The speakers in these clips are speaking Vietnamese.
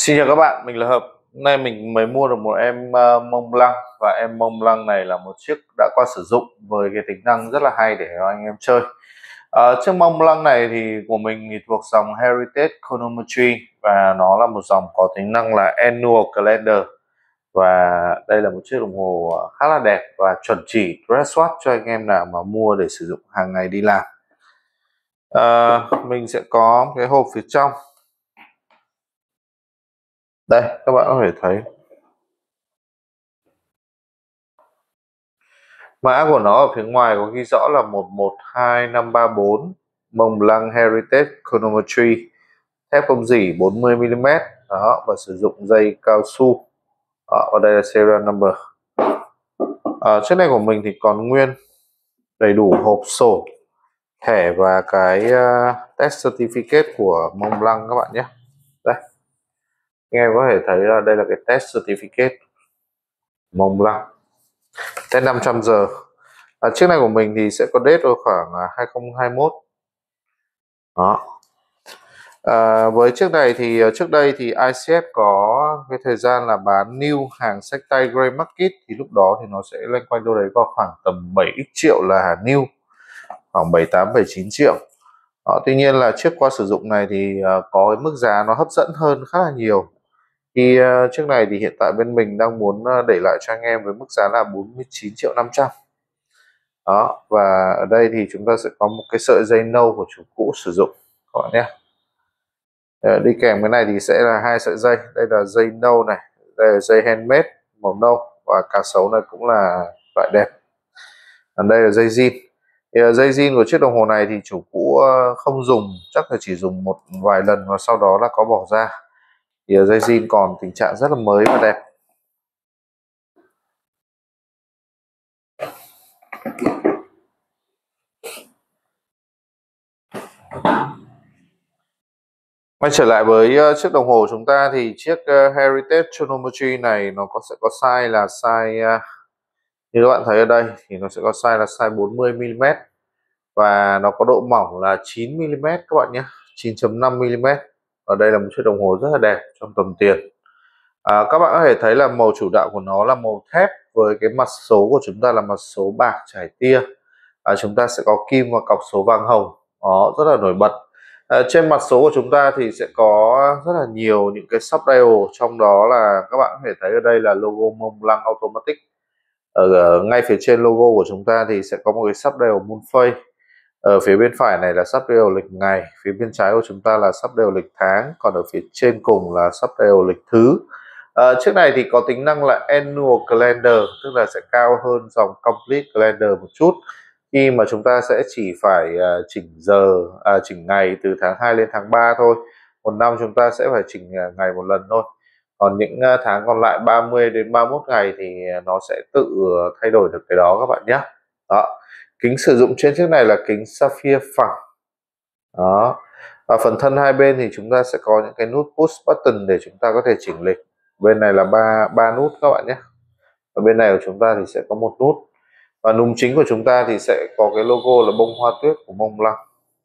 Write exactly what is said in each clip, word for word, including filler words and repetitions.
Xin chào các bạn, mình là Hợp. Hôm nay mình mới mua được một em uh, Mont Blanc, và em Mont Blanc này là một chiếc đã qua sử dụng với cái tính năng rất là hay để cho anh em chơi. Uh, chiếc Mont Blanc này thì của mình thì thuộc dòng Heritage Chronometry, và nó là một dòng có tính năng là Annual Calendar. Và đây là một chiếc đồng hồ khá là đẹp và chuẩn chỉ dress watch cho anh em nào mà mua để sử dụng hàng ngày đi làm. Uh, mình sẽ có cái hộp phía trong. Đây, các bạn có thể thấy mã của nó ở phía ngoài có ghi rõ là một một hai năm ba bốn, Mont Blanc Heritage Chronometry, thép không rỉ bốn mươi mi li mét đó, và sử dụng dây cao su đó, và đây là serial number. À, chiếc này của mình thì còn nguyên đầy đủ hộp sổ, thẻ và cái uh, test certificate của Mont Blanc các bạn nhé. Đây, anh em có thể thấy là đây là cái test certificate Mont Blanc, test năm trăm giờ. À, chiếc này của mình thì sẽ có date vào khoảng hai không hai mốt đó. À, với chiếc này thì trước đây thì i xê ép có cái thời gian là bán new hàng xách tay Gray Market, thì lúc đó thì nó sẽ loanh quanh đâu đấy vào khoảng tầm bảy x triệu là hàng new, khoảng bảy tám bảy chín triệu đó. Tuy nhiên là chiếc qua sử dụng này thì uh, có cái mức giá nó hấp dẫn hơn khá là nhiều. Thì uh, chiếc này thì hiện tại bên mình đang muốn uh, để lại cho anh em với mức giá là bốn mươi chín triệu năm trăm đó. Và ở đây thì chúng ta sẽ có một cái sợi dây nâu của chủ cũ sử dụng các bạn nhé. Đi kèm cái này thì sẽ là hai sợi dây, đây là dây nâu này, đây là dây handmade màu nâu, và cá sấu này cũng là loại đẹp. Còn đây là dây zin. Thì dây zin của chiếc đồng hồ này thì chủ cũ không dùng, chắc là chỉ dùng một vài lần và sau đó là có bỏ ra. Thì dây zin còn tình trạng rất là mới và đẹp. Quay trở lại với uh, chiếc đồng hồ chúng ta thì chiếc uh, Heritage Chronometry này nó có sẽ có size là size uh, như các bạn thấy ở đây thì nó sẽ có size là size bốn mươi mi li mét, và nó có độ mỏng là chín mi li mét các bạn nhé, chín chấm năm mi li mét. Ở đây là một chiếc đồng hồ rất là đẹp trong tầm tiền. À, các bạn có thể thấy là màu chủ đạo của nó là màu thép, với cái mặt số của chúng ta là mặt số bạc trải tia. À, chúng ta sẽ có kim và cọc số vàng hồng, đó rất là nổi bật. À, trên mặt số của chúng ta thì sẽ có rất là nhiều những cái sub dial, trong đó là các bạn có thể thấy ở đây là logo Mont Blanc Automatic. Ở, ở ngay phía trên logo của chúng ta thì sẽ có một cái sub dial moon phase. Ở phía bên phải này là sub dial lịch ngày, phía bên trái của chúng ta là sub dial lịch tháng, còn ở phía trên cùng là sub dial lịch thứ. À, chiếc này thì có tính năng là Annual Calendar, tức là sẽ cao hơn dòng Complete Calendar một chút, khi mà chúng ta sẽ chỉ phải uh, chỉnh giờ, à, chỉnh ngày từ tháng hai lên tháng ba thôi. Một năm chúng ta sẽ phải chỉnh uh, ngày một lần thôi. Còn những uh, tháng còn lại ba mươi đến ba mươi mốt ngày thì nó sẽ tự uh, thay đổi được cái đó các bạn nhé. Đó. Kính sử dụng trên chiếc này là kính sapphire phẳng. Đó. Và phần thân hai bên thì chúng ta sẽ có những cái nút push button để chúng ta có thể chỉnh lịch. Bên này là ba ba nút các bạn nhé. Và bên này của chúng ta thì sẽ có một nút. Và núm chính của chúng ta thì sẽ có cái logo là bông hoa tuyết của Mont Blanc.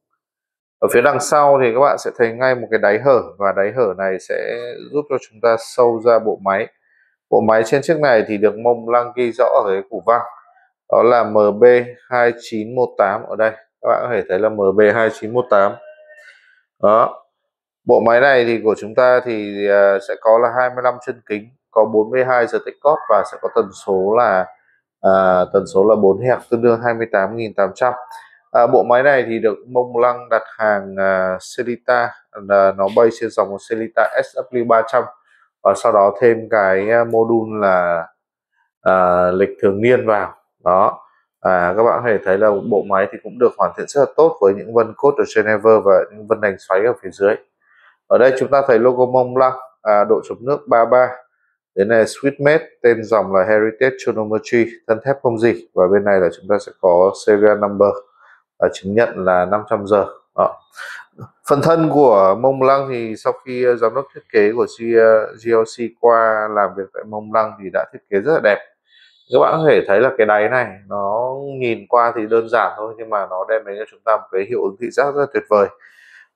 Ở phía đằng sau thì các bạn sẽ thấy ngay một cái đáy hở, và đáy hở này sẽ giúp cho chúng ta sâu ra bộ máy. Bộ máy trên chiếc này thì được Mont Blanc ghi rõ ở cái củ văng, đó là M B hai chín một tám. Ở đây các bạn có thể thấy là M B hai chín một tám. Đó. Bộ máy này thì của chúng ta thì sẽ có là hai mươi lăm chân kính, có bốn mươi hai giờ tích cót, và sẽ có tần số là à, tần số là bốn héc, tương đương hai mươi tám nghìn tám trăm. À, bộ máy này thì được Mont Blanc đặt hàng uh, Sellita, uh, nó bay trên dòng Sellita S W ba trăm, và sau đó thêm cái module là uh, lịch thường niên vào đó. À, các bạn có thể thấy là bộ máy thì cũng được hoàn thiện rất là tốt, với những vân cốt ở trên ever và những vân đành xoáy ở phía dưới. Ở đây chúng ta thấy logo Mont Blanc, à, độ chống nước ba mươi ba. Đến này Sweetmade, tên dòng là Heritage Chronometry, thân thép không rỉ, và bên này là chúng ta sẽ có serial number và chứng nhận là năm trăm giờ. Đó. Phần thân của Mont Blanc thì sau khi giám đốc thiết kế của G L C qua làm việc tại Mont Blanc thì đã thiết kế rất là đẹp. Các bạn có thể thấy là cái đáy này nó nhìn qua thì đơn giản thôi, nhưng mà nó đem đến cho chúng ta một cái hiệu ứng thị giác rất là tuyệt vời.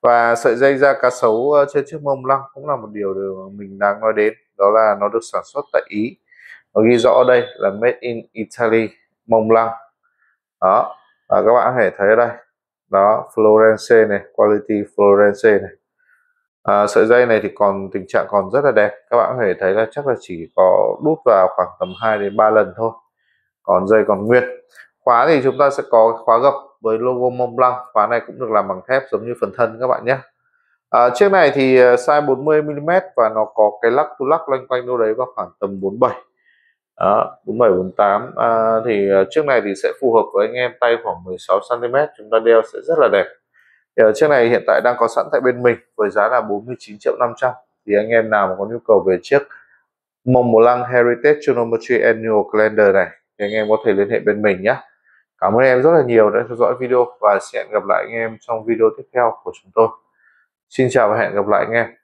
Và sợi dây da cá sấu trên chiếc mông lăng cũng là một điều mình đang nói đến, đó là nó được sản xuất tại Ý. Nó ghi rõ ở đây là made in Italy, mông lăng. Đó, và các bạn có thể thấy ở đây, đó, Florence này, quality Florence này. À, sợi dây này thì còn tình trạng còn rất là đẹp, các bạn có thể thấy là chắc là chỉ có đút vào khoảng tầm hai đến ba lần thôi, còn dây còn nguyên. Khóa thì chúng ta sẽ có khóa gập với logo Mont Blanc. Khóa này cũng được làm bằng thép giống như phần thân các bạn nhé. À, chiếc này thì size bốn mươi mi li mét và nó có cái lắc tu lắc loanh quanh đâu đấy vào khoảng tầm bốn mươi bảy. Đó, bốn mươi bảy bốn mươi tám. À, thì chiếc này thì sẽ phù hợp với anh em tay khoảng mười sáu xăng ti mét, chúng ta đeo sẽ rất là đẹp. Thì chiếc này hiện tại đang có sẵn tại bên mình với giá là bốn mươi chín triệu năm trăm. Thì anh em nào mà có nhu cầu về chiếc Mont Blanc Heritage Chronometry Annual Calendar này thì anh em có thể liên hệ bên mình nhé. Cảm ơn em rất là nhiều đã theo dõi video và sẽ hẹn gặp lại anh em trong video tiếp theo của chúng tôi. Xin chào và hẹn gặp lại anh em.